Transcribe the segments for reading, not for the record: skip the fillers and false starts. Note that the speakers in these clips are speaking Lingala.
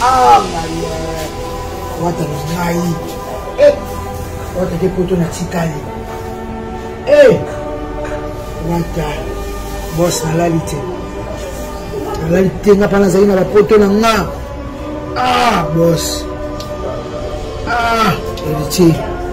Ah, wata na ngai. Wata ke poto na tikali. Wata boss na lalite. Na lalite nga pana zali na poto na nga. Ah, boss. Erichi.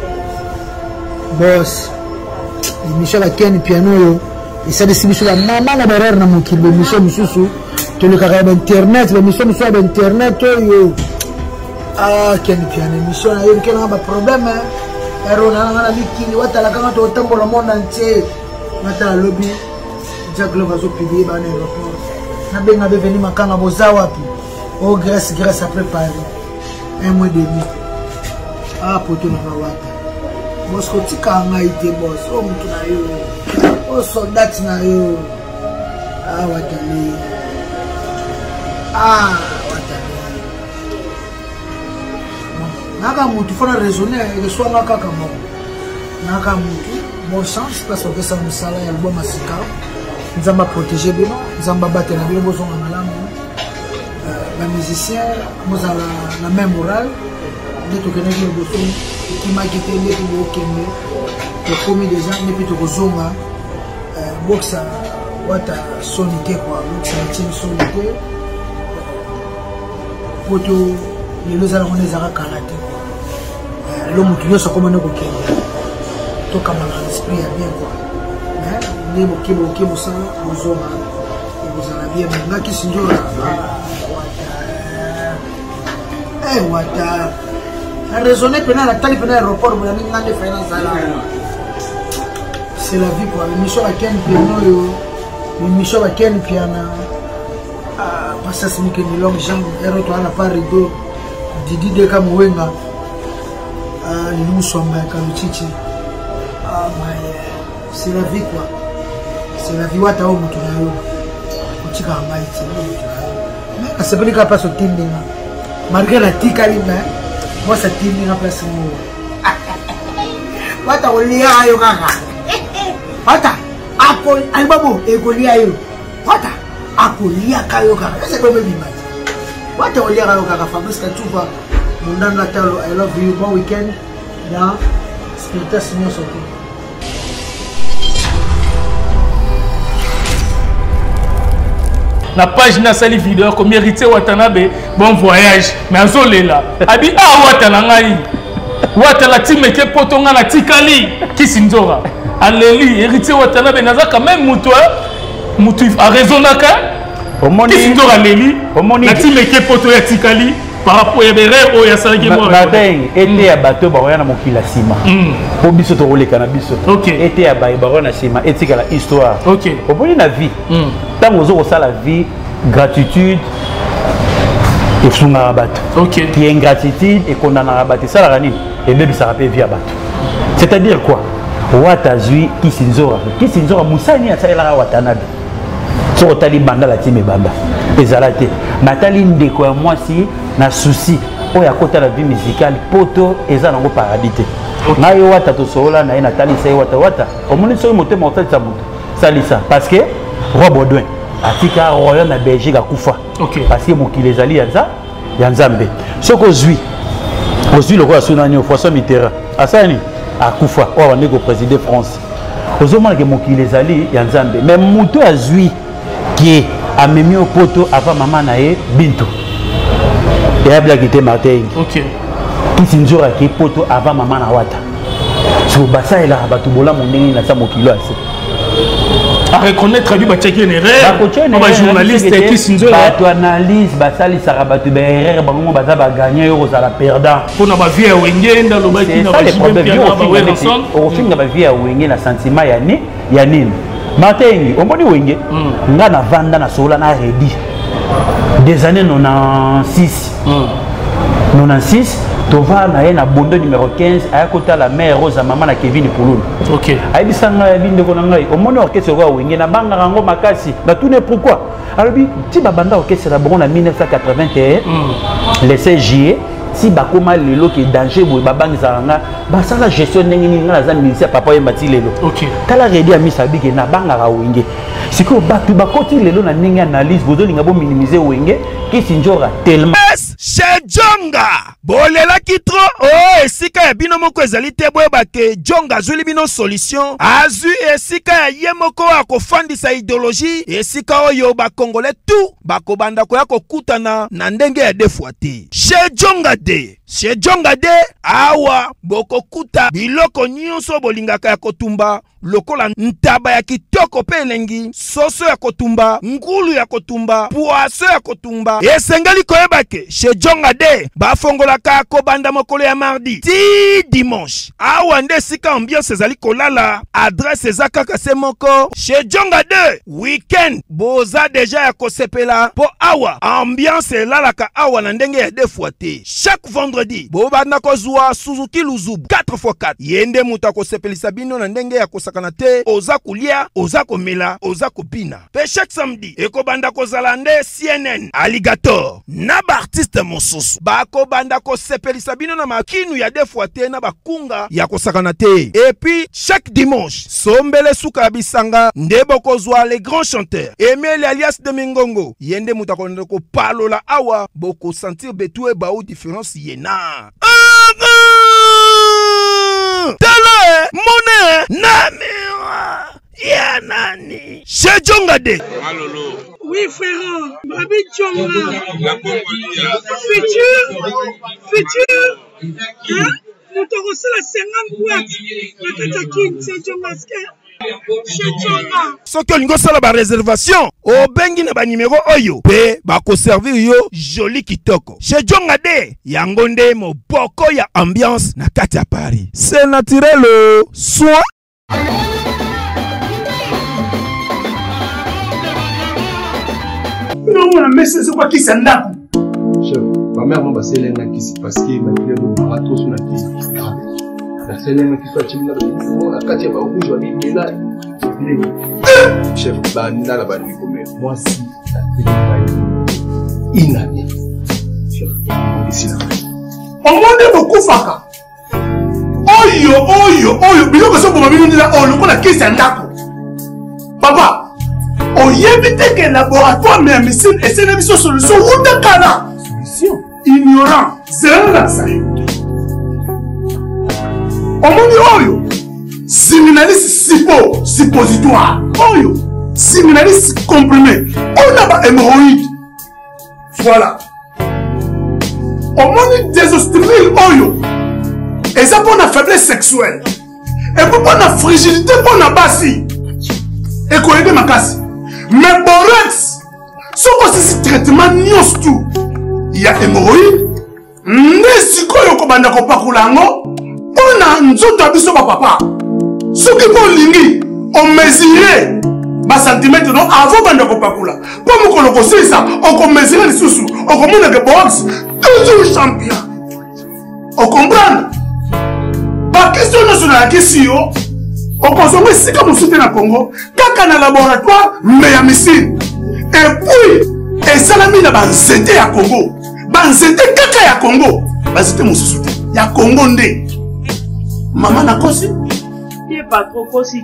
Boss. L'émission la Ken piano yo. Et ça décide sur la maman na barrière na mokili l'émission mususu. Tu le carré internet, l'émission sur internet yo. Ah, Ken piano émission na yo ken ba problème hein. Ero na na bikini wata la kanga to tambola monde entier. Mata lobby. Jack Love azo publier ba na aéroport. Na benga be venir makanga boza wapi. Oh Grèce à préparer. Un mois et demi. Ah, poto na wata. Boss ko tika ngai te boss. Oh mutu na yo. Oh soldat na yo. Ah watani. Naka mutu fona raisonner et soit naka kama. Naka mutu bon chance parce que ça nous sala ya album asika. Nzamba protéger bino, nzamba battre na bino bozo ngalamu. Les musiciens, nous avons la même morale. Nous avons des gens qui m'ont quitté, nous avons des gens qui m'ont quitté. Box a wata sonité quoi, box a team sonité. Poto les gens on les a rakalate. L'homme qui nous a commandé au Kenya. Tout comme l'esprit a bien quoi. Mais les mots qui vous ça, vous aurez bien. Maintenant qui sont wata raisonner pendant la taille pendant l'aéroport pour aller dans les finances là. C'est la vie quoi. L'émission à Ken piano l'émission à Ken piano parce que c'est que ni longue jambe ero to ala parido Didi de Kamwenga nous sommes comme Chichi. C'est la vie quoi. C'est la vie wata au mutu na yo. Kuchika amaiti mais c'est pas le cas pas sur Tinder. Malgré la tikali, moi ça tire dans la place. Wata olia ayo kaka. Wata apol albabo egolia ayo. Wata apolia kayo kaka. C'est comme bimba. Wata olia ayo kaka Fabrice Kachuva. Mundanga talo I love you bon weekend. Ya spiritual senior sorti. La page na sali vidéo comme mérité Watanabe bon voyage mais azolé là abi Watanangai Watala timeke potonga na tikali kisinzora aleli héritier Watanabe naza quand même mutu a raisonnaka kisinzora aleli na timeke poto ya tikali par rapport à Bérer ou à Salguemo. Matin, été à bateau, baron à mon kilasima. Pour biso to rouler cannabis. Été à baron à sima, été à la histoire. Ok. Au bout de la vie, tant aux autres ça la vie, gratitude et sous la bateau. Ok. Qui est ingratitude et qu'on a rabattu ça la ranine et même ça rappelle via bateau. C'est-à-dire quoi? Watazui qui s'inzora Moussani a ça la Watanabe. Sur tali banda la team banda. Ezalate. Matali ndeko ya moi si na souci o ya kota la vie musicale poto eza nango paradis. Na yo wata to sola na Nathalie sai wata. Au moins so moté monter ça moto. Salisa parce que roi Baudouin atika royaume na Belgique a kufa. Parce que mokili ezali ya Nzambe. Soko zui. Ozui le roi Sunani au François Mitterrand. Asani a kufa o wa nego président France. Ozomana ke mokili ezali ya Nzambe. Mais muto azui qui a mis au poteau avant maman nae Bintou. Et a blagué Martin. Ok. Qui s'injure qui poteau avant maman na wata. Sur basa il a battu bola mon nez na sa mokilo assez. À reconnaître lui checker une erreur. Ba journaliste qui s'injure. Ba to analyse basali sa rabattu be erreur bango baza ba gagner euro za la perdant. Pour na ba vie à wenge nda lo ba ki na ba jibe au fin ba vie à wenge na sentiment ya nini. Matengi, on dit wenge. Nga na vanda na sola na ready. Des années 96. 96, Tova na bondo numéro 15 à côté la mère Rosa maman na Kevin Pouloun. OK. Aïbi sanga binde ko ngai. On moni orchestre wa wenge na banga rango makasi. Na tout ne pourquoi. Alors bi ti ba banda orchestre la bon en 1981. Le 16 juillet si bakoma lelo ki danger boy babangisa nga ba sala gestion ndenge nini nga za ministère papa yembati lelo. OK. Tala ready amisa bike na banga ra wenge. Siko batu bakoti lelo na ndenge analyse bozo linga bo minimiser wenge ki sinjora tellement ambiance chez Djonga. Bolela kitro oh esika ya bino moko ezali te boyeba ke Djonga azuli bino solution. Azui esika ya ye moko akofandisa idéologie esika oyo bakongole tout bakobanda koya kokutana na ndenge ya defwa te. Chez Djonga de chez Djonga de awa bokokuta biloko nyonso bolingaka ya kotumba lokola ntaba ya kitoko pe elengi, soso ya kotumba, ngulu ya kotumba, poaso ya kotumba. Esengeli koyeba ke chez Djonga de bafongolaka kobanda mokolo ya mardi ti dimanche. Awa nde sika ambiance ezali kolala, adresse eza kaka se moko. Chez Djonga de weekend boza deja ya kosepela po awa ambiance elalaka awa na ndenge ya defwa te. Chaque vendredi bobanda kozwa Suzuki Luzubu 4x4 yende muta kosepelisa bino na ndenge ya kosakana te, oza kulia, oza komela, oza kopina. Pe chaque samedi ekobanda kozala nde CNN Alligator na ba artiste mosusu bakobanda kosepelisa bino na makinu ya defwa te na bakunga ya kosakana te. Et puis chaque dimanche sombele suka bisanga nde bokozwa les grands chanteurs Emile alias de Mingongo yende muta konde ko palola awa boko sentir betu e ba ou différence yena. Tele monnaie namira ya nani chez Djonga de. Malolo. Oui frère, Babi Djonga. La Congolia. Futur. Hein? Nous te recevons la 50 boîtes. La Katakin, c'est Djonga. Soki olingo sala ba réservation obengi na ba numéro oyo pe bako servir yo joli kitoko. Chez Djonga de yango nde moboko ya ambiance na kati ya Paris. C'est naturel soit non mais c'est quoi qui s'endap. Chef, ma mère m'a passé l'un qui s'est parce que ma fille m'a raté sur la tête. La scène qui soit timide la Katia va rouge va dire là. Chef, banda la bande comme moi si la télé inane. Chef, ici là. On m'a beaucoup faka. Oyo, biloko so pour mabino ndila o lokola kisi ndako. Papa, on évite que laboratoire mais médecine et c'est une solution ou de cana. Solution ignorant, c'est là ça. Omoni oyo siminaliste suppositoire oyo siminaliste comprimé on a ba hémorroïde voilà omoni désostril oyo et ça pour la faiblesse sexuelle et pour la fragilité pour la basi et quoi aider ma casse mais borex ce c'est traitement nyos tout il y a hémorroïde nesiko yo ko banda ko pakulango on a nzoto abiso ba papa soki ko lingi on mesurer ba centimètre non avant banda ko pakula po mokolo ko sisa on ko mesurer les sous on ko mona que box toujours champion on comprend ba question nationale question on consomme sika musute na Congo kaka na laboratoire mais ya missile et puis et salami na ba nzete ya Congo ba nzete kaka ya Congo ba nzete mususu ya Congo nde. Maman n'a pas si. Il n'est pas trop possible.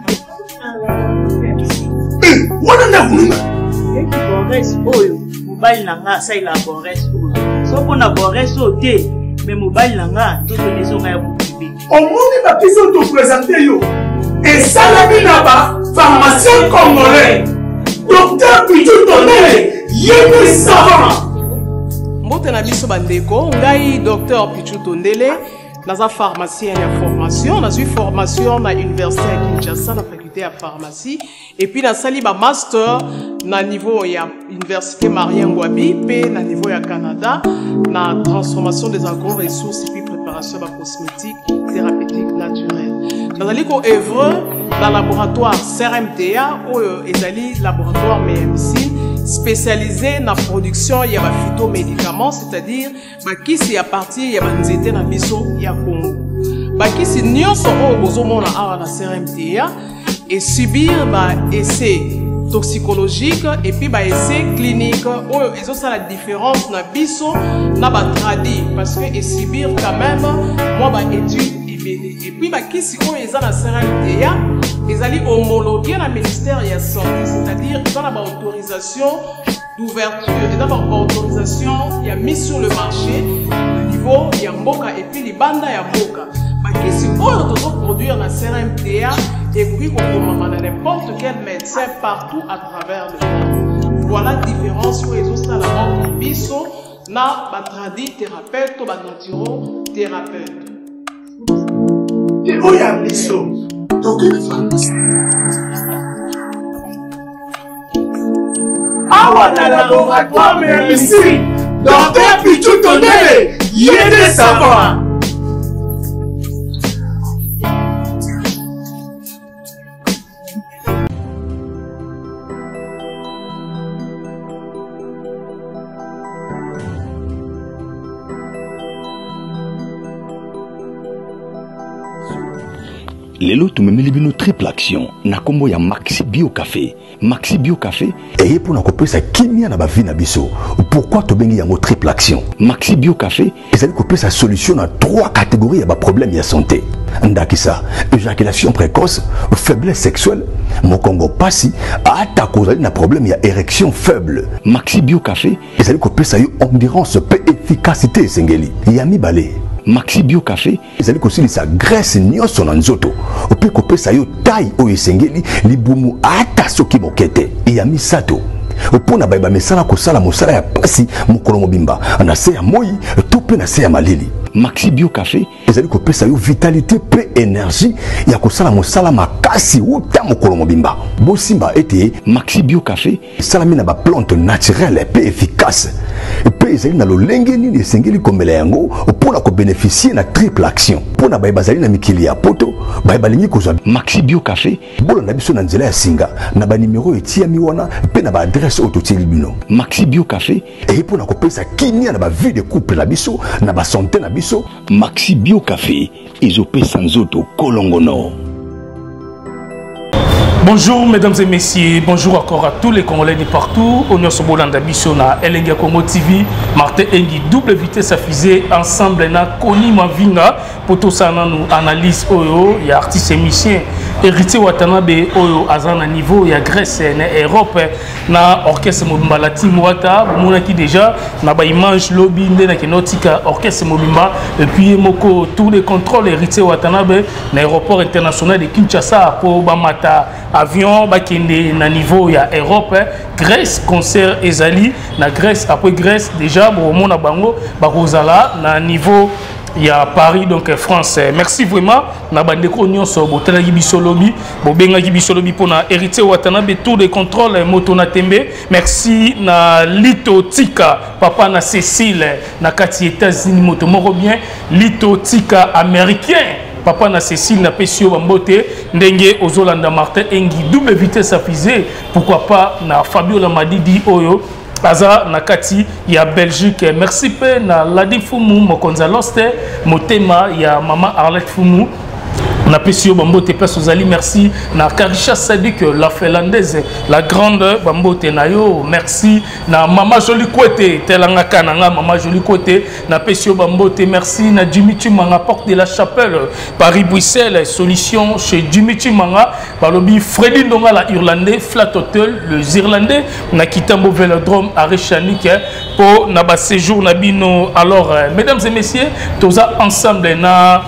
On a voulu. Et qui borresse oyo. Mobile nanga ça il a borresse oyo. So qu'on a borresse au thé, mais mobile nanga tout les gens à vous. Au monde va qui sont te présenter yo. Et ça la vie là-bas, pharmacien congolais. Docteur Pichu Tondele, yémi savant. Mbote na biso bandeko, ngai docteur Pichu Tondele. Dans la pharmacie, il y a formation. Dans une formation à l'université à Kinshasa, dans la faculté de pharmacie. Et puis, dans le master, dans le niveau de l'université Marien Ngouabi, puis dans le niveau du Canada, dans la transformation des agro-ressources et puis préparation de la cosmétique thérapeutique naturelle. Dans le œuvre dans le laboratoire CRMTA, où il y a un laboratoire médecine spécialisé dans la production de phytomédicaments, c'est-à-dire qui c'est à partir de nzete na biso ya Congo. Qui c'est nyonso o bozomona awa na CRMTA et subir essai toxicologique et puis essai clinique oyo ezosala la différence na biso na ba tradi parce que et subir quand même moi étude et puis qui c'est oyo eza na CRMTA ezali homologué na ministère de la santé, c'est-à-dire dans la autorisation d'ouverture et d'abord autorisation, il y a mis sur le marché le niveau, il y a Mboka et puis les bandes, il y a Mboka. Si on doit produire la CRMTA et puis on va n'importe quel médecin partout à travers le monde. Voilà la différence pour les autres à la mort de Bisso, na batradi thérapeute ou naturothérapeute. Et où y a Bisso? Donc il faut. Awa na laboratoire mais ici, docteur Pichou Tondele, y a des savants. Lelo tumemeli bino triple action na kombo ya Maxi Bio Café. Maxi Bio Café eye pour na kopesa kimia na ba vie na biso. Pourquoi to bengi yango triple action? Maxi Bio Café ezali kopesa solution na 3 catégories ya ba problème ya santé. Ndakisa, éjaculation précoce, faiblesse sexuelle, mokongo pasi, ata kozali na problème ya érection faible. Maxi Bio Café ezali kopesa yo endurance pe efficacité esengeli. Yami balé. Maxi Bio Café ezali kosilisa graisse nyonso na nzoto ope kopesa yo taille oyo esengeli libumu ata soki bokete ya misato opona bayeba mesala kosala mosala ya pasi mokolo mobimba na se ya moi to pe na se ya malili. Maxi Bio Café ezali kopesa yo vitalité pe énergie ya kosala mosala makasi uta mokolo mobimba. Bosimba ete Maxi Bio Café salami na ba plante naturelle pe efficace pe ezali na lolenge nini esengeli komela yango opona ko bénéficier na triple action pona bayeba zali na mikili ya poto bayeba lingi kozwa Maxi Bio Café bolo na biso na nzela ya singa na ba numéro etia miwana pe na ba adresse autotili bino. Maxi Bio Café e pona kopesa kimia na ba vie de couple na biso na ba santé na biso. Maxi Bio Café ezopesa nzoto kolongono. Bonjour mesdames et messieurs, bonjour encore à tous les Congolais de partout. On est sur Bolanda Bissona, Elenga Congo TV, Martin Engi, double vitesse à fusée, ensemble na Koni Mavinga, pour tout ça nous analyse Oyo, il y a artiste et musicien, héritier Watanabe Oyo, Azana niveau, il y a Grèce, Europe, na orchestre Mobimba, la team Wata, Mounaki déjà, na ba image lobby, na Kenotika, orchestre Mobimba, et puis Moko, tous les contrôles, héritier Watanabe, l'aéroport international de Kinshasa, pour Bamata. Avion bakende na niveau ya Europe, Grèce concert ezali na Grèce, après Grèce déjà bon mona bango bakozala na niveau ya Paris donc France. Merci vraiment na bandeko nyonso botelaki biso lobi bobengaki biso lobi pona héritier Watanabe tour de contrôle moto na tembe. Merci na Lito Tika papa na Cécile na kati États-Unis moto moko bien Lito Tika américain. Papa na Cécile na Pessio Bambote, Ndenge Ozolanda Martin Engi, double vitesse à fusée, pourquoi pas na Fabio Lamadidi Oyo, Aza na Kati, ya Belgique, merci pe na Ladi Fumu, Mokonza Loste, Motema, ya Maman Arlette Fumu, na Pessio Bambote Pesozali, merci na Karisha Sadik, la Finlandaise, la grande Bambote Nayo, merci na Mama Jolie Kouete, Telanga Kananga, Mama Jolie Kouete, na Pessio Bambote, merci na Jimmy Chimanga, Porte de la Chapelle, Paris-Bruxelles, solution chez Jimmy Chimanga, Balobi, Freddy Ndonga, la Irlandais, Flat Hotel, les Irlandais, na Kitambo Vélodrome, Arechanik, pour na ba séjour na bino. Alors, mesdames et messieurs, tous ensemble na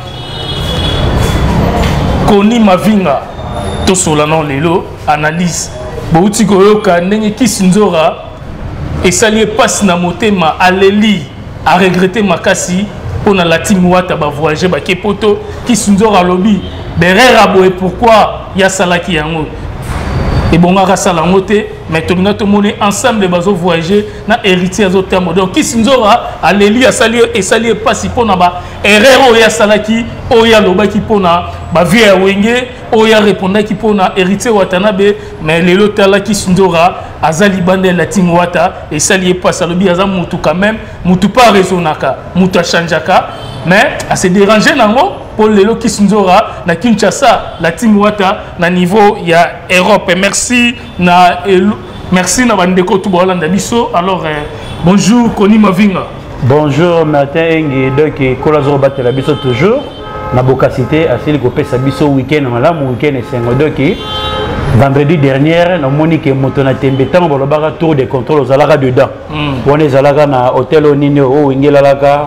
Koni Mavinga, Tosolanon Lelo, analyse. Bouti Goyoka, Nenye Kisinzora, et ça lui passe na motema, Aléli, a regretté Makasi, on a la team Wata, ba voyager, ba Kepoto, Kisinzora lobby, Berera Boé, pourquoi y a Salaki Yango? Et bon, on a Salangote, mais tout le monde ensemble, les bateaux voyager, na héritier à d'autres termes. Donc, Kisinzora, Aléli, a sali, et ça lui passe, pour naba, Herero, ya Salaki, Oya Lobaki, pona, ba vie à Wenge, Oya répondait qui pona, héritier Watanabe, mais les lots là Kisinzora, Azali Bande, la team Wata, et ça lui passe, Alobi, Azam Moutou quand même, Moutou pas raisonnaka, Moutou chanjaka, mais à se déranger, nango, pour les lots Kisinzora, na Kinshasa, la team Wata, na niveau, il y a Europe. Merci, merci, na Bandeko Toubolanda Bisso. Alors, bonjour, Koni Mavinga. Bonjour, Martin Engi, donc, Kolazoro Batela Bisso toujours. Na bokasité, à celle qui fait sa Bisso week-end, madame, week-end et 5 donc, vendredi dernier na moni ke moto na tembe tango bolobaka tour de contrôle aux alaka dedans on est alaka na hôtel onini o ingelalaka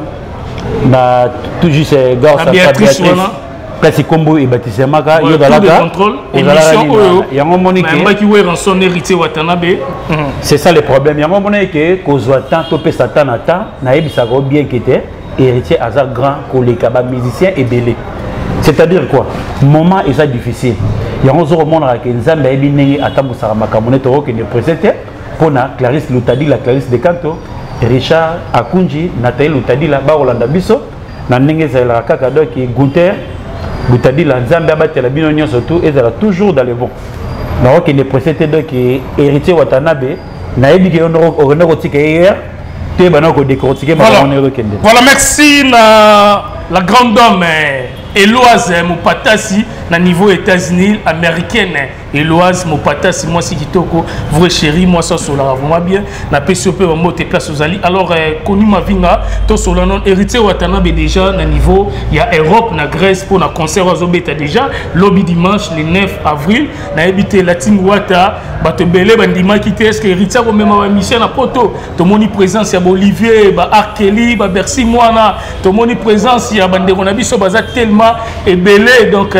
na tout juste gare sa Béatrice kasi kombo e batisemaka yo dalaka émission oyo yango moni ke mbaki wera son héritier Watanabe c'est ça le problème yango moni ke kozwa temps to pesa temps na temps na yebisa ko bien que te héritier aza grand koleka ba musicien et belé c'est-à-dire quoi moment est ça difficile yango zo remonaka ke nzambe ayebi ndenge atambusaka makambo ne to ke ne présenter pona Clarisse Lutadi la Clarisse de Canto Richard Akunji Nathalie Lutadi la ba Rolanda biso na ndenge ezalaka kaka donc Gunther Lutadi la nzambe abatela bino nyonso surtout ezala toujours dans le bon donc il ne présenter donc héritier Watanabe na yebi ke ono ko tika hier te bana ko décortiquer voilà merci la grande dame Eloise Mopatasi na niveau États-Unis américaine Eloise Mopatasi moi si kitoko vrai chéri moi ça sola vraiment bien na PCP au mot place aux ali alors connu ma vinga to sola non héritier Watanabe déjà na niveau il y a Europe na Grèce pour na concert aux obeta déjà lobby dimanche le 9 avril na habité la team Wata bato belé bandima kité est-ce que héritier au même mission na poto to moni présence ya Olivier ba Arkeli ba Bercy Moana to moni présence ya bandeko na biso baza tellement et belé donc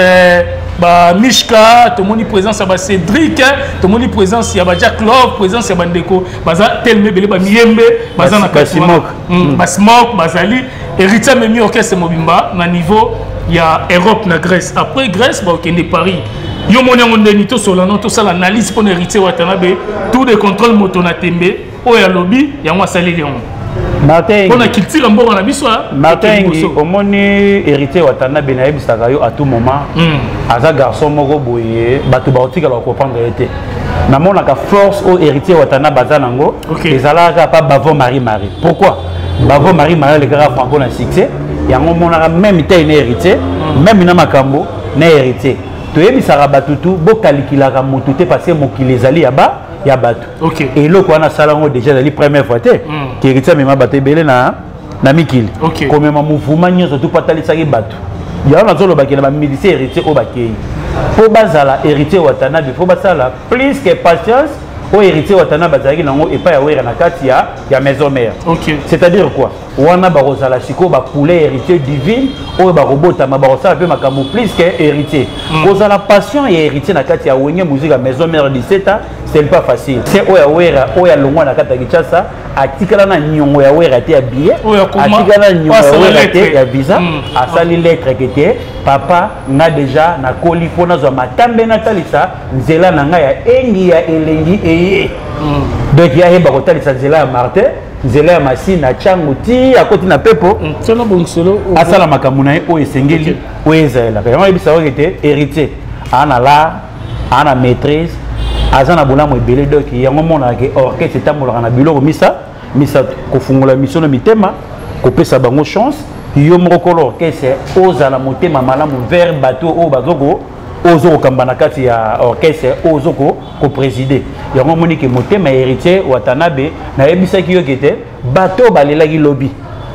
ba Mishka to moni présence ba Cédric to moni présence ya ba Jack Love présence ya bandeko baza tellement belé ba Miembe baza na Kasimok Basmok bazali héritier memi orchestre mobimba na niveau ya Europe na Grèce après Grèce ba okende Paris yo moni ngondeni to solano to sala analyse pour héritier Watanabe tout de contrôle moto na tembe o ya lobby ya moi sali lion Martin on a culture mbongo na biso Martin omoni héritier Watanabe na yebisaka yo à tout moment aza garçon moko boye bato ba otika la comprendre été na mona ka force au héritier Watanabe baza nango ezalaka pas Bavo Marie pourquoi Bavo Marie le grand franco na succès yango mona même té une héritier même na makambo na héritier to yebisaka bato tout bo calculaka motu te parce que mokili ezali ya ba ya bato et loko wana salango déjà la première fois te qui héritier même bato belé na mikili comme ma mouvement nyonso tout patalisaki bato ya na zolo bakela ba médecin héritier o bakei po bazala héritier Watanabe faut basala plus que patience au héritier Watanabe bazaki nango et pas ya wera na kati ya maison mère c'est-à-dire quoi wana barozala siko ba poulet héritier divine o ba robota ma barosala pe makambo plus que héritier kozala passion et héritier na kati ya wenge musique à maison mère 17 ans c'est pas facile c'est oya wera oya longwa na kati ya Kinshasa atikala na nyongo ya wera te ya billet atikala na nyongo ya wera te ya visa asali lettre kete papa na déjà na koli pona zo matambe na talisa nzela na nga ya engi ya elengi eye donc ya heba kotalisa nzela ya Martin nzela ya Masina changu ti akoti na pepo tena bongsolo asala makambo na ye o esengeli o ezela yango yebisa okete héritier ana maîtrise azana bolamu ebele donc yango mona ke orchestre tambolaka na biloko misa kofungola mission na mitema kopesa bango chance yo moko l'orchestre ozala motema malamu vers bateau o bazoko ozoko kamba na kati ya orchestre ozoko ko présider yango moni ke motema héritier Watanabe na yebisaki yo kete bateau balelaki lobby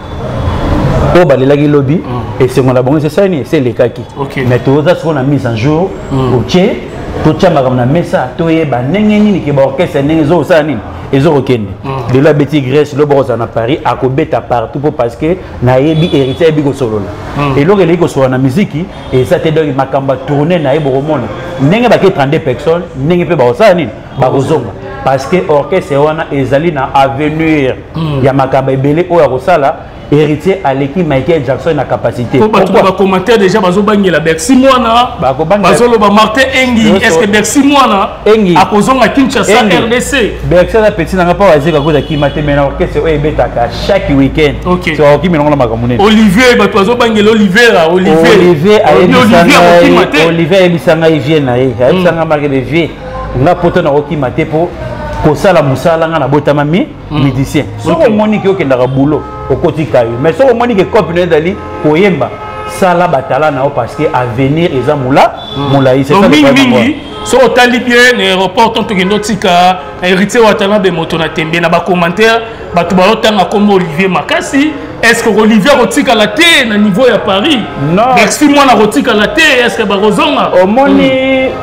et c'est mon abonné c'est ça c'est les kaki mais tout ça on a mis en jour OK to chamba comme na mesa to yeba ndenge nini ke ba orchestre ndenge zo sa nini ezo okende de la bêtise Grèce le boza na Paris akobeta partout parce que na yebi héritier bi ko solola et lo ke ko so na musique et ça te donne makamba tourner na yebo romona ndenge ba ke 32 personnes ndenge pe ba sa nini ba kozonga parce que orchestre wana ezali na avenir ya makamba ebele o ya kosala héritier Aleki Michael Jackson na capacité. Pourquoi ba commentaire déjà bazo bangela Bercy Moana bazolo ba Martin Engi est-ce que Bercy Moana Engi akozonga Kinshasa RDC Bercy na petit nanga pas wazeka koza kimate mais na orchestre o ebetaka chaque week-end so oki menonga na makamune Olivier bazo bangela Olivier ebisanga vient na ye ebisanga marque de vie nga poto na okimate po kosala musala nga na botama musicien soko moni ki okendaka boulot okotika yo mais soko moni ki copine ezali koyemba sala batala nao parce que avenir eza molayi c'est ça mingi so otali bien aéroport tokendo tika héritier Watanabe moto na tembe na ba commentaire bato baotanga comme Olivier Makasi est-ce que Olivier rotika la te na niveau ya Paris non merci moi na rotika la te est-ce que ba rozonga omoni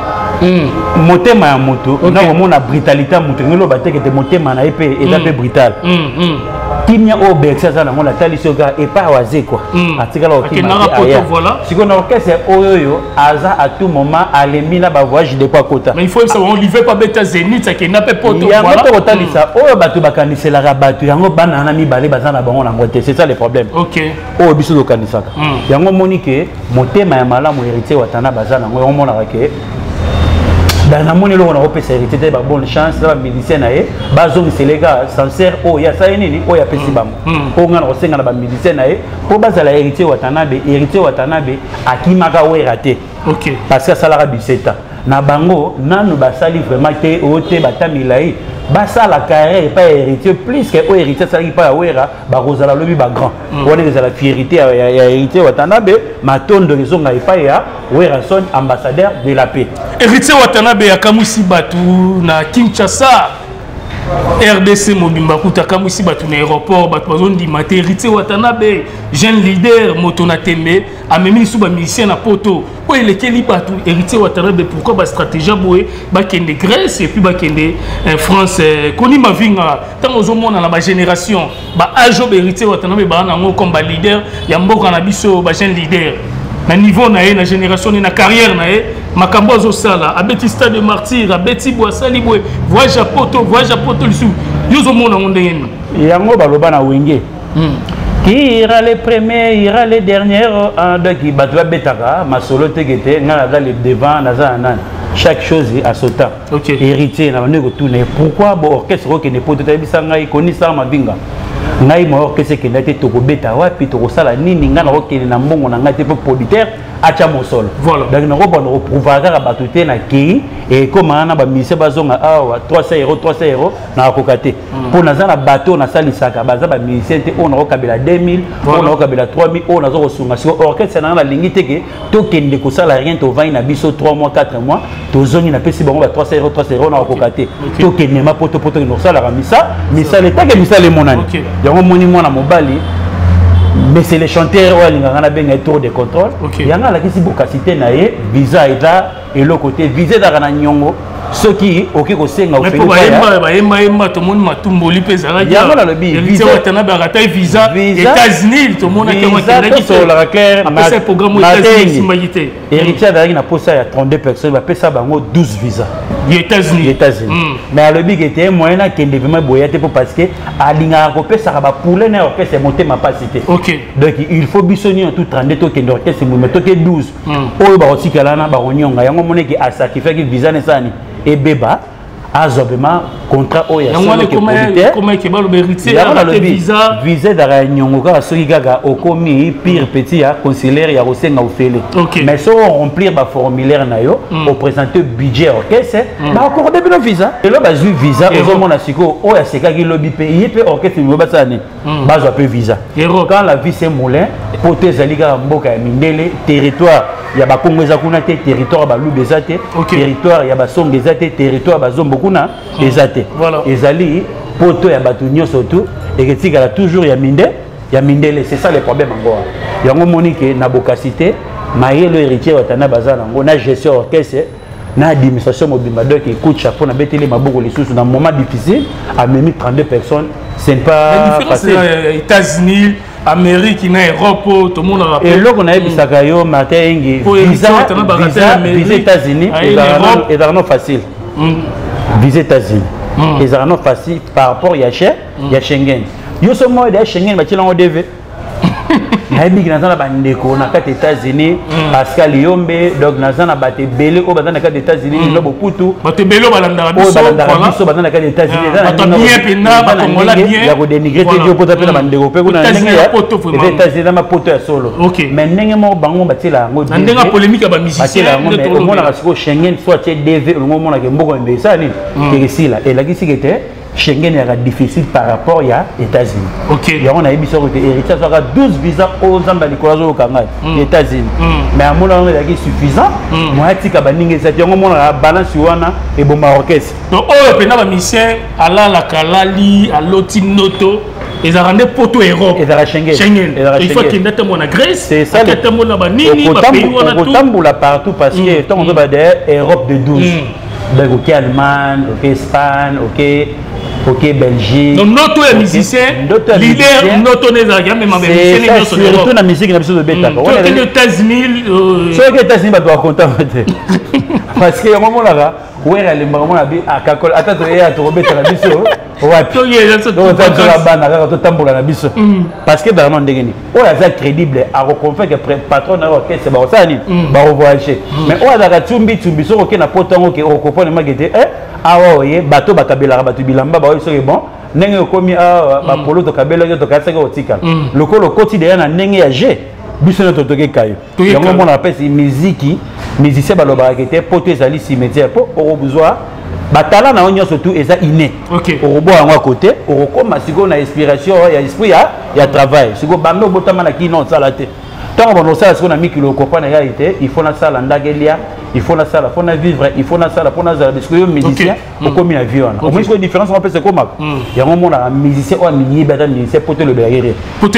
motema ya moto na komona brutalité moto ngelo bateke te motema na epe eza pe brutal kimia o bexa za na ngona tali soka e pa waze quoi atikala okima siko na orchestre oyo aza à tout moment alemina ba voyage de pas kota mais il faut ça on livre pas beta zénith ça qui n'a pas poto voilà yango to talisa oyo bato bakanisela ra bato yango bana na mibale bazana bango na ngote c'est ça le problème OK oyo biso do kanisaka yango monique motema ya malamu héritier watana bazana ngo omona ke dans la monnaie on a repéré héritier ba bonne chance la médecin nae bazong selega sincère o ya sa nini o ya pesi bamo o ngana osenga na ba médecin nae po bazala héritier watanabe akimaka we raté OK parce que ça la biseta na bango nanu basali vraiment te o te batamilai basa la carrière pas héritier plus que o héritier ça pas wera ba rozala lobi ba grand on est la fierté ya héritier watanabe matondo rezonga pas ya wera son ambassadeur de la paix héritier watanabe akamusi batu na Kinshasa RDC mobimba kuta kamusi batu na aéroport batu bazondi maté héritier watanabe jeune leader moto na tembe amemi suba musicien na poto ko elekeli batu héritier watanabe pourquoi ba stratégie boye ba kende Grèce et puis ba kende France koni mavinga tant ozomona na ba génération ba ajo héritier watanabe ba na ngo comme ba leader ya mboka na biso ba jeune leader na niveau na na génération na carrière na makambo zo sala abeti stade de martyr abeti boisali boy voyage à poto lisu yozo mona ndengeni yango baloba na wenge qui ira les premiers ira les dernières donc batwa betaka masolo tegete ngala dans le devant naza nan chaque chose à son temps héritier na ndeko tourner pourquoi bo orchestre ko ne poto tabisanga ikonisa mavinga ngai mo orchestre ke ndate to ko beta wapi to ko sala nini ngana ko kene na mbongo na ngate pe producteur acha mosolo voilà donc na ko bana ko prouver ka batute na ki et comme na ba mise bazonga awa 300 € na ko kate pour na za bateau na salisaka baza ba musicien te on ko kabela 2000 on ko kabela 3000 on zo ko sunga si orchestre na lingi teke to kende ko sala rien to vaincre na biso 3 mois 4 mois to zongi na pesi bango ba 300 € na ko kate to kende ma poto no sala ka misa le take misa le monani yango moni mwana mobali mais c'est les chanteurs ou alingana benga tour de contrôle yanga la kisi bokasité na ye visa eza et le côté visa da na nyongo ceux qui OK ko senga au fait ba to moni matumboli pesa la yanga la lobi visa watana ba rata visa États-Unis to mona ke wakena ki sur la clair na ce programme États-Unis simagité héritier avec na posa ya 32 personnes ba pesa bango 12 visa les États-Unis mais le big était moyen na kende vraiment boyate pour parce que alinga ko pesa ba poulet na orchestre monter ma capacité donc il faut bisoni en tout 32 to kende orchestre mo to ke 12 oyo ba otikala na ba onyonga yango moneki a sacrifier ki visa nesani et beba azobema contrat oya comment que balo héritier visa dara nyongo ka soki gaga okomi pire petit ya conseiller ya rosenga ofele mais so remplir ba formulaire na yo au présenter budget orchestre ba encore de bien visa et là ba ju visa ozo mona siko oya seka ki lobby pays pe orchestre mo ba sani ba zo pe visa quand la vie c'est moulin pote zalika mboka ya mindele territoire ya ba Kongo za kuna te territoire ba Lube za te territoire ya ba Songe za te territoire ba Zombo kuna eza te ezali poto ya bato nyonso tout et que tika toujours ya mindele c'est ça le problème encore yango monique na bokasité mayelo héritier watana bazana ngo na gestion orchestre na administration mobimba donc écoute chapeau na beteli maboko les sous dans moment difficile a même 32 personnes c'est pas facile États-Unis Amérique na Europe tout le monde rappelle et là on a bisaka yo matin visa États-Unis et dans facile visa États-Unis et ça non facile par rapport à Schengen yo so mo de Schengen ba tilango deve na big na zana bandeko na kati États-Unis Pascal Yombe donc na zana bate belé ko bazana kati États-Unis no bokutu bate belé balanda biso biso bazana kati États-Unis na bien pena ba kongola bien ya ko dénigrer te yo pota pena bandeko pe kuna ndenge ya États-Unis na poto ya solo mais ndenge mo bango batila ngo ndenge polémique ba musicien batila ngo na siko Schengen soit DV ngo mona ke mboko mbesa ni kesila et la kisikete Schengen est difficile par rapport à États-Unis. Il y a un héritier qui a 12 visas aux États-Unis. Mais à mon avis, c'est suffisant. Moi, je suis en balance et bon marocain. Donc, on mission à la Kalali, à l'Otinoto. Ils ont rendu poteau Europe. Et dans Schengen. Il faut qu'il y ait en Grèce. C'est ça. Il y a partout parce que tant que Europe Europe de 12. Donc, ok, Allemagne, ok, Espagne, ok, Belgique. Donc, notre musicien, leader, notre musicien, même musicien, surtout la musique, il y a besoin de bêta. aux États-Unis. Aux États-Unis, tu dois content. Parce que, au moment là, où est le moment là, à Kakol, attends, tu es à trouver la biseau. Parce que vraiment c'est crédible à reconfirmer que patron na orchestre ba osani ba voyager mais o azaka tumbi so ko na potongo ke o comprendre magete awa oye bato bakabela bato bilamba ba so bon ndenge okomi ba polo to kabela to kasaka otika lokolo koti de na ndenge ya G biso na totoke kayo yango mona pesi musique musicien ba loba ke te poto ezali cimetière po o besoin batala na onyo surtout eza inné au robot à côté au comme siko na inspiration ya esprit ya travail siko bambe botama na kino salate tant on sala siko na mikilo comprendre réalité il faut na sala ndagelia il faut na sala faut na vivre il faut na sala pour na parce que musicien au comme na vie on moins différence on peut c'est comme ya moment na musicien o mini beta musicien pote le barrière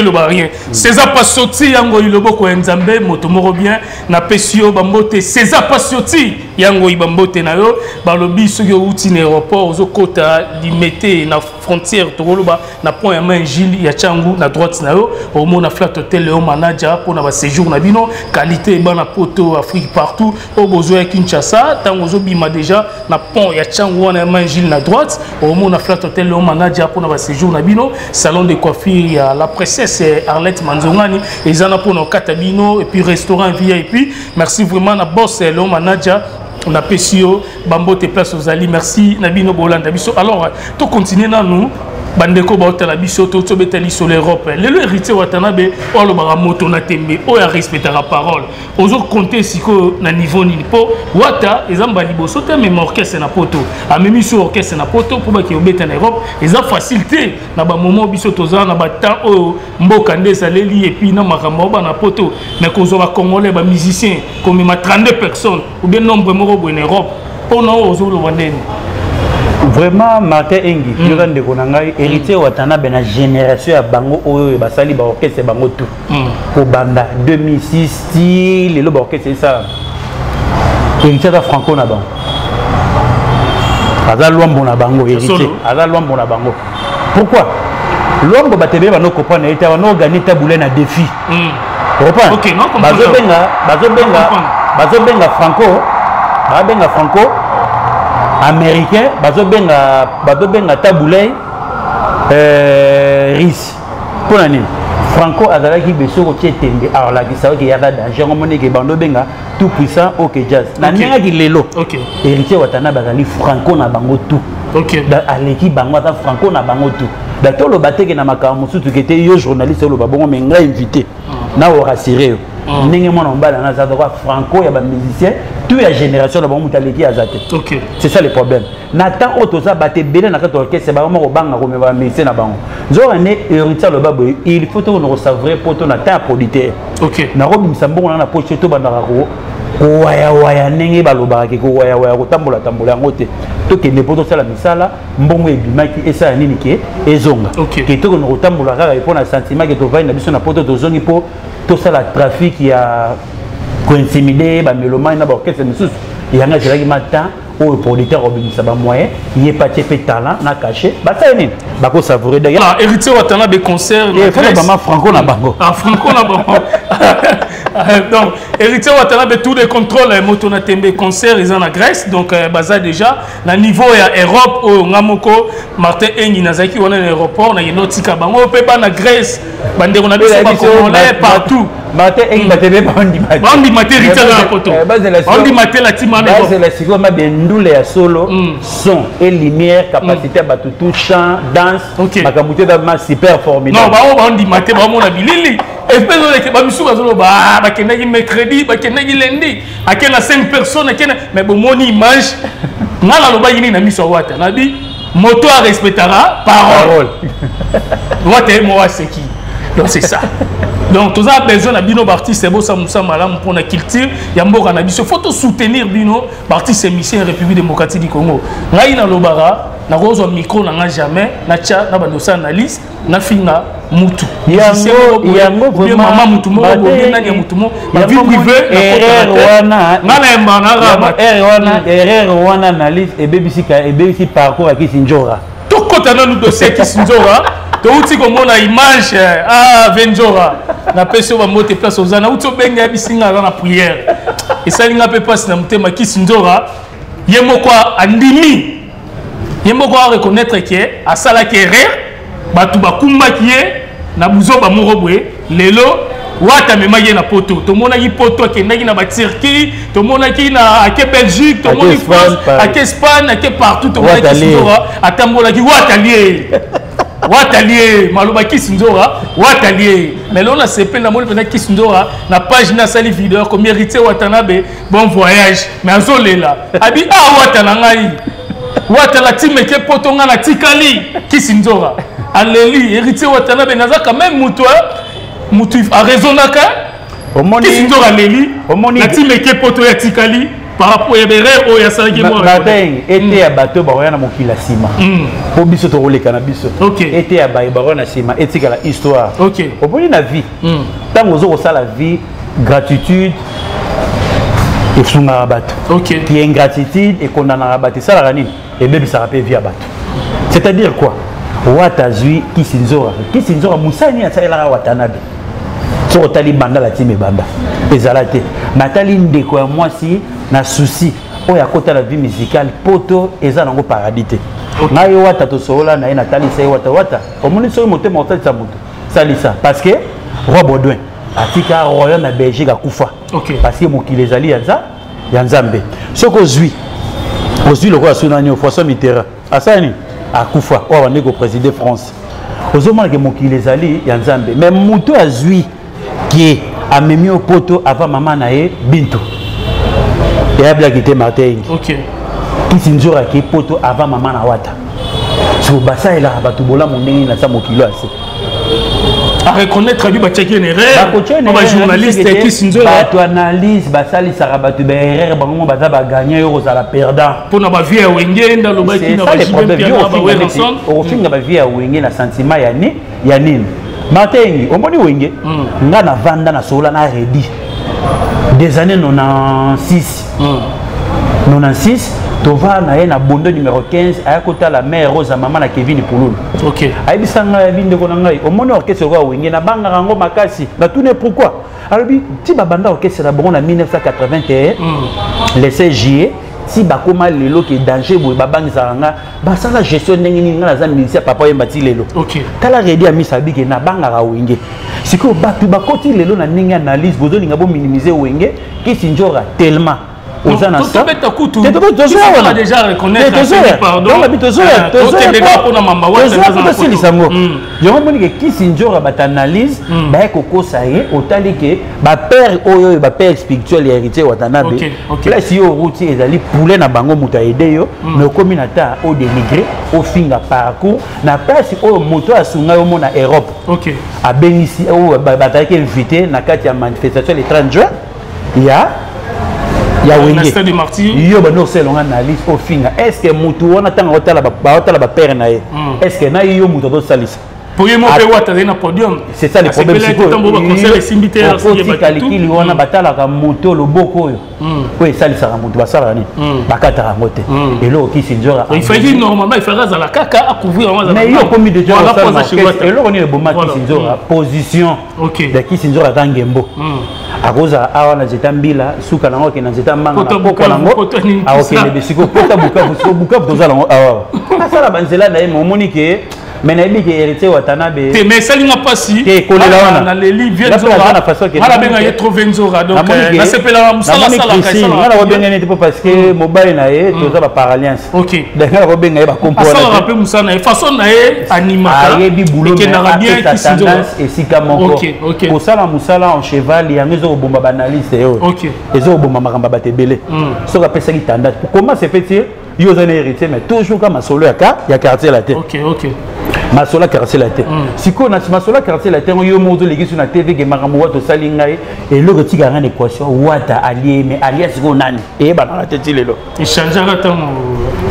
César Passoti yango ilobo ko nzambe moto moko bien na pesio bambote César Passoti yango ibambote na yo balobi soki outi na aéroport ozo kota limité na frontière tokoloba na point ya main Gilles ya Changu na droite na yo au mona flat hotel au manager pour na ba séjour na bino qualité bana poto Afrique partout au besoin Kinshasa tango ozo bima déjà na pont ya Changu na main Gilles na droite au mona flat hotel au manager pour na ba séjour na bino salon de coiffure ya la princesse Arlette Manzongani ezana pour na katabino et puis restaurant VIP merci vraiment na boss le manager on a Pessio, Bambote place aux Ali, merci Nabino Bolanda Biso. Alors, tout continuer dans nous. Bandeko Baota la Biso, tout betali sur l'Europe. Le héritier Watanabe, ou le baramoto na tembe, ou ya respecter la parole. Aux autres compter si que na niveau ni po, Wata, ils ont balibo sauté même orchestre na poto. A même sur orchestre na poto pour que obéte en Europe, ils ont facilité na ba moment biso toza na ba temps au mbokande saleli et puis na makambo na poto. Mais qu'on soit congolais ba musiciens comme ma 32 personnes ou bien nombre moko en Europe. Pour nous aux autres vendés. Vraiment Martin Engi yoga ndeko na ngai héritier Watanabe na génération ya bango oyo basali ba orchestre bango tout ko banda 2006 style le ba orchestre ça héritier da franco na bango aza lwambo na bango héritier aza lwambo na bango pourquoi lwambo batebe ba no comprendre eta ba no gagner taboulet na défi comprendre OK non comprendre bazobenga franco américain bazobenga taboulay ris pour nani franco azalaki besoko tietembe alors la kisawa ki yaka danger ngomone ke bando benga tout puissant OK jazz na ninga ki lelo héritier Watanabe bazali franco na bango tout aleki bango ata franco na bango tout bato lo bateke na makambo musutu kete yo journaliste lo babongo menga invité na o rassurer ndenge mwana mbala na za droit franco ya ba musicien tout ya génération na bango mutaleki azate c'est ça le problème Nathan otoza baté belé na kato orchestre ba mo banga ko me ba musicien na bango nzora ne héritier lo babo il faut to no savrer poto na ta producteur na robi msambongo na poche to bandaka ko waya ndenge balobaka ke ko waya ko tambola yango te to ke ne poto sala misala mbongo ebimaki esa nini ke ezonga ke to ko tambola kaka epona sentiment ke to vai na biso na poto to zongi po tout ça la trafic il y a coïncider ba mélomane na ba orchestre misusu yanga zelaki matin au producteur obinisa ba moyen il est pas tépé talent na caché ba ça nini ba ko savourer d'ailleurs héritier Watanabe concert na Grèce maman franco na bango franco na bango donc héritier Watanabe tout les contrôles moto na tembe concert ils en a Grèce donc baza déjà na niveau ya Europe au ngamoko Martin Engi nazaki on à l'aéroport na yenotika bango pe ba na Grèce bandeko na biso ba congolais partout Martin Engi batebe bandi maté héritier na poto bandi maté la timane c'est la sigo ma bendule ya solo son et lumière capacité ba tout chant danse makamute da ma super formidable non bandi maté ba mo na bilili espèce de ba misu bazolo ba kendaki mercredi ba kendaki lundi akena 5 personnes akena mais bon mon image ngala loba yini na miso wata na bi moto a respectera parole wata mo waseki donc c'est ça donc tous a besoin na bino artiste bo ça musa malamu pour na culture ya mboka na biso faut soutenir bino artiste musicien République démocratique du Congo ngai na lobara na rozo micro na nga jamais na cha na bando sa analyse na finga mutu yango vraiment mama mutu mo boye nani mutu mo ma vie privée erreur wana ngala emba na rama erreur wana analyse et BBC parcours à Kisinjora tout côté na nous dossier Kisinjora to uti ko mona image Venjora na peso ba mote place ozana uti obenga bisinga na prière et ça linga pe passe na mutema Kisinjora yemoko andimi yemoko a reconnaître que à sala que erreur batu bakumba kié na buzo ba morobwe lelo wata memaye na poto to mona ki poto ke ndaki na ba Turquie to mona ki na ake Belgique to mona France ake Espagne ake partout to mona ki Sinzora atambola ki wata lié maloba ki Sinzora wata lié mais là on a sepé na mona ki Sinzora na page na sali vidéo ko mérité Watanabe bon voyage mais azolela abi wata na ngai wata la time ke poto nga na tikali ki Sinzora aleli héritier Watanabe naza quand même mutu a raisonnaka omoni Sinzora aleli omoni na time ke poto ya tikali par rapport à berre o ya salaki mo matin été ya bateau ba na mokila sima po biso to roleka na biso été ya ba na sima etika la histoire omoni na vie tango zo ko sala vie gratitude et sunga bato qui ingratitude et condamna bato ça la nini et bébé ça rappelle vie à bato c'est-à-dire quoi Watazui Kisinzora musani ya saela Watanabe so tali banda la time banda ezalate natali ndeko ya mwasi na souci o ya kota la vie musicale poto eza nango paradité nayo wata to sola na natali sai wata omoni so motema otali mutu salisa parce que roi Baudouin atika royaume na Belgique akufa parce que mokili ezali ya Nzambe soko zui le roi Sunani François Mitterrand asani akufa o abandi ko présider France ozomona ke mokili ezali ya Nzambe mais mutu azui qui a mis au poteau avant maman nae Bintou et a blagué Martin qui Sinzora qui poteau avant maman na wata sur basa ela batubola mondengi na sa mokilo assez à reconnaître lui batchaki une erreur ba journaliste qui Sinzora tu analyse basali sarabatu ba erreur bango baza ba gagner yo za la perdant pour na ba vie wenge nda lo ba ki na ba jibempiana ba Wilson au finga ba vie wenge na sentiment ya nini Martin omoni wenge nga na vanda na sola na ready des années 96 tova na ye na bondo numéro 15 aya kota la mère Rosa maman na Kevin Pouloul ayebisanga ya binde ko na ngai omoni orchestre ko wenge na banga rango makasi na tout pourquoi alobi ti babanda orchestre na bongo na 1981 le 16 juillet si bakoma lelo ke danger boy babangisa nga basala gestion ndenge nini nga za ministère papa yemba ti lelo tala redi amisa bike na banga ka wenge siko batu bakoti lelo na ndenge analyse bozo linga bo minimiser wenge Kisinjora tellement ozana ça on a déjà reconnaître pardon yo moni ke Kisinjora batanalyse ba kokosa ye otali ke ba père oyo ba père spirituel héritier Watanabe là si yo routier ezali poulet na bango muta aider yo mais komi na ta au dénigré au finga parcours na place oyo moto asunga yo mona Europe a benisi o bataki invité na kati ya manifestation le 30 juin ya wenge yo ba no selon analyse au finga est-ce que mutu wana tanga otala ba père na ye est-ce que na yo mutu do salisa pour yemo pe wata na podium c'est ça le problème c'est que calcul wana batala ka moto loboko yo ko esalisa ka mutu basala ni bakata ka ngote et là Kisinjora il faut dire normalement il faudra za la kaka à couvrir mais yo comme de déjà et là on est le bon Kisinjora position de Kisinjora tangembo akoza awa na jetambila suka nango ke na jetambanga na poko nango awokende besiko pota buka tozala awa asala banzela na ye momoni ke mais na biki héritier Watanabe mais salinga pasi na leli Venzora ala benga ye trop Venzora donc na sepela musala sala kaisa na robenga ne tipo parce que mobile na ye toza ba par alliance d'accord robenga ye ba comprendre ça rappelle musana e façon na ye animaka ye bi boulot ke na bien Kisinjora et sika moko pour ça la musala en cheval ya ngezo bomba banaliste yo ezo bomba makamba batebele so ka pesa ki tendance comment c'est fait yo zane héritier mais toujours comme solo ya quartier la tête masola quartier la tête siko na masola quartier la tête yo mozo leki sur na TV ke makambo wato salinga et le retika ngane équation wata allié mais alias ko nani et ba na tête lelo il change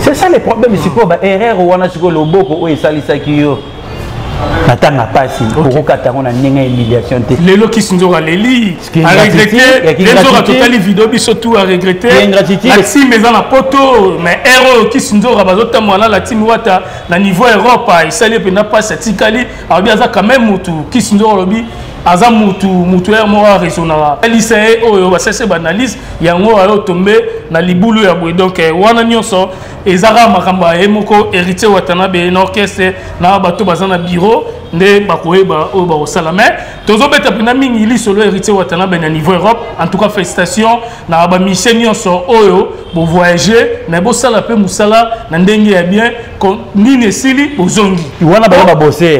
C'est ça le problème, c'est quoi erreur ou on a sur le boko ou ça qui yo. Natanga pasi pour katanga na ninga humiliation te. Lelo Kisinzora Leli a regretté les autres totali vidéo surtout a regretté. La team est dans la poto mais héros Kisinzora bazota mwana la team wata na niveau Europe il sali pena pas cette kali a bien ça quand même mutu Kisinzora lobi aza mutu er mora raisonnara lycée oyo ba chercher banalise yango ayo tomber na libulu ya boy donc wana nyonso ezara makamba emoko héritier Watanabe na orchestre na bato bazana bureau nde bakoyeba oyo bakosala mais tozobeta mpena mingi ili solo héritier Watanabe na niveau Europe en tout cas félicitations na bamisie nyonso oyo bovoyager na bosala mpe mosala na ndenge ya bien nini esili bozongi wana bayo babose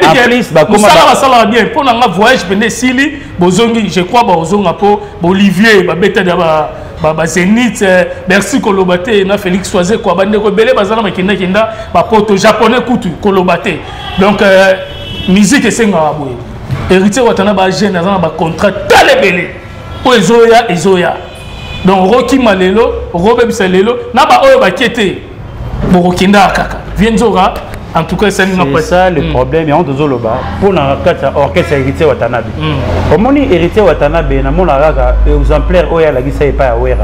mosala basalaka bien mpo na nga voyage pende esili bozongi je crois bazonga mpo baolivier babeta ba Zénith merci kolobate na Félix Soise kwa bande ko belé bazana makenda kenda ba poto japonais kutu kolobate donc musique esenga boye héritier Watanabe ba jeune azana ba contrat tale belé o ezoya donc Rocky Malelo Robert Bisalelo na ba oyo ba kete bokenda kaka vienzora en tout cas c'est ça le problème et on te zoloba pour na kata orchestre héritier Watanabe omoni héritier Watanabe na mona raka exemplaire oya la gisa epa ya wera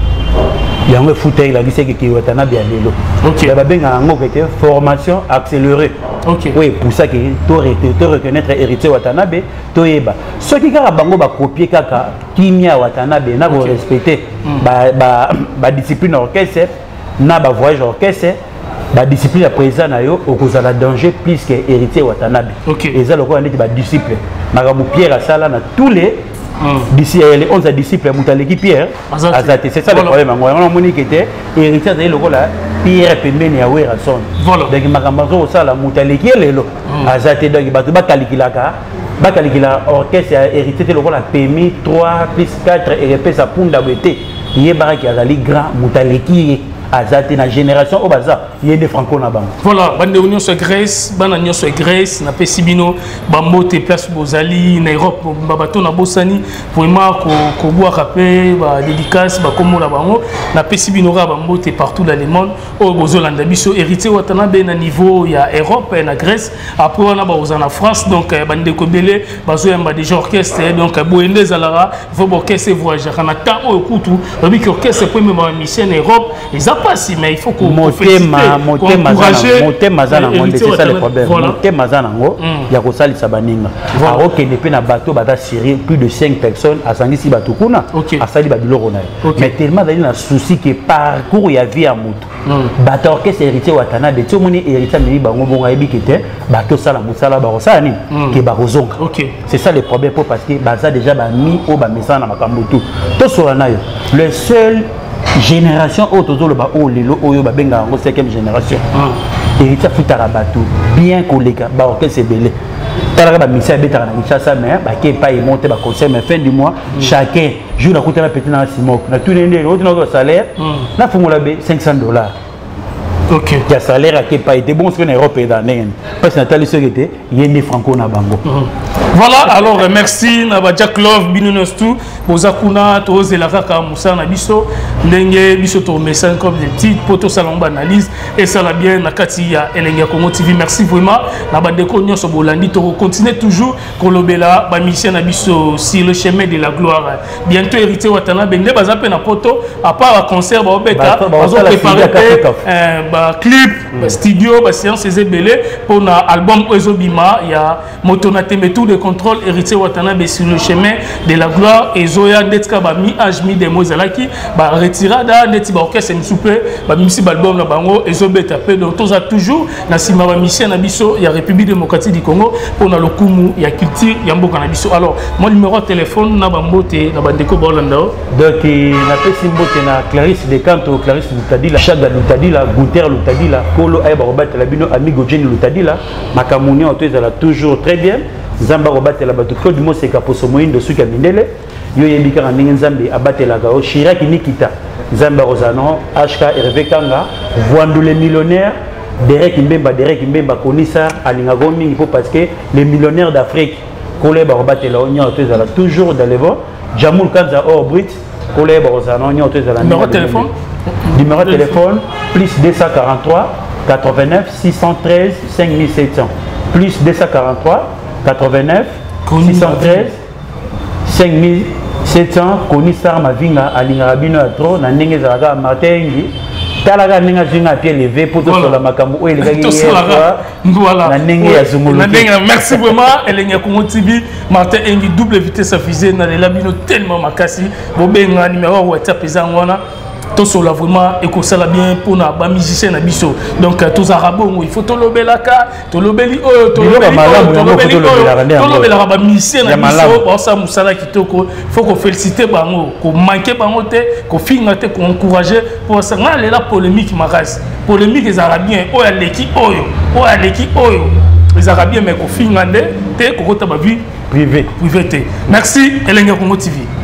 yango futa la gisa ki Watanabe ya lelo OK ba benga ngo kete formation accélérée OK oui pour ça que to reconnaître héritier Watanabe to yeba ce qui kaka bango ba copier kaka kimia Watanabe na ko respecter ba discipline orchestre na ba voyage orchestre la discipline à présent au cause de la danger plus que héritier Watanabe. Et ça le quoi on dit ba disciple. Marabu Pierre à ça là na tous les d'ici les 11 disciples Moutaleki Pierre Azate c'est ça le problème. On a moni qui était héritier de le là Pierre pembeni ya wera son. Donc makambazo ça la Moutaleki lelo Azate donc ba calcula orchestre héritier le la PMI 3 plus 4 et répète ça punda bete. Yeba qui azali grand Moutaleki Azate na génération au bazar yende franco na bango voilà bande union sur Grèce bana union sur Grèce na pesibino bambote place bozali na Europe babato na bosani vraiment ko boa rapé ba dédicace ba komo na bango na pesibino ra bambote partout dans le monde au bozolanda biso héritier Watanabe na niveau ya Europe na Grèce après on a ba France donc bande ko belé bazo yamba déjà orchestre donc boende zalara faut orchestre voyager na temps au kutu bi orchestre pour même mission Europe ils pas si mais il faut qu'on encourager c'est ça le problème Mazana ngo ya kosali sabaninga ok depuis na bateau bata Syrie plus de 5 personnes à sangisi batukuna à sali badiloko na mais tellement d'aller na souci que parcours ya vie à mutu bateau orchestre héritier Watanabe tu moni héritier mini bango bonga ebikete bateau sala musala ba kosala ni ke ba kozonga c'est ça le problème parce que baza déjà ba mi o ba mesana na makambutu to sora nayo le seul génération autour de lelo oyo babenga ngo 5e génération héritier futara bato bien koleka ba orchestre belé talaka ba misa betara na Kinshasa mais ba ke pas monter ba concert mais fin du mois chacun jour na kutana petit na simoko na tout ndé autre na salaire na fungola be $500 OK ya salaire qui pas été bon sur Europe et dans n'en parce que Nathalie Sogete yene franco na bango. Voilà, alors merci na Jack Love binonostu bozakuna tozela kaka musa na biso ndenge biso to message comme des petites poto salomba analyse et ça la bien na kati ya Elenga Congo TV. Merci vraiment na bandeko nyonso bolandi to continuer toujours kolobela ba mission na biso sur le chemin de la gloire. Bientôt héritier Watanabe nde bazape na poto à part concert ba obeta bazo préparer ba clip ba studio ba séance ezebele pour na album Ezobima ya Motona Temetu de contrôle héritier Watanabe sur le chemin de la gloire et Zoya Netka ba mi ajmi de Mozalaki ba retirada neti ba orchestre msupe ba mimsi ba album na bango ezobeta pe donc toza toujours na sima ba mission na biso ya République démocratique du Congo pour na lokumu ya culture ya mboka na biso. Alors mon numéro de téléphone na ba mbote na ba ndeko ba Hollanda donc na pesi mbote na Clarisse de Canto Clarisse Lutadila Chaga Lutadila Gunter Lutadila Kolo Ayba Robert Labino amigo Jenny Lutadila makamuni on tezala toujours très bien Zamba Robert Labato Claude Moseka Poso Moindo Suka Mindele yo yebika na ndenge Nzambe abatela kao Shiraki Nikita Zamba Rosano HK Hervé Kanga Voando les millionnaires Derek Mbemba Konisa Alinga Gomingi parce que les millionnaires d'Afrique Koleba Robert la Onya tezala toujours dans les vents Jamoul Kanza Orbrit Collé Borosano, numéro de téléphone. Numéro de téléphone, plus 243 89 613 5700. Plus 243 89 613 5700. Konisa Mavinga, Alingarabino Atro, Nanenge Zaga, Martingi. Talaga ninga zinga pied levé pour tout la makambo ou il voilà. Merci vraiment Elenia Congo TV Martin Engi double vitesse à fusée na les labino tellement makasi bobenga numéro WhatsApp ezangwana tout cela vraiment et que ça bien pour na ba musicien na biso donc tous arabos il faut to lobelaka to lobeli oh to lobeli ba musicien na biso ba sa musala kitoko faut qu'on féliciter bango ko manquer bango te ko finga te ko encourager pour ça na la polémique makasi polémique les arabiens oh aleki oyo les arabiens mais ko finga te ko ta ba vie privée te merci Elenia Congo TV.